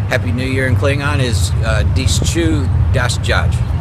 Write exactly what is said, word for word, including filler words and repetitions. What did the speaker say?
Happy New Year in Klingon is uh, Dis Chu Das Judge.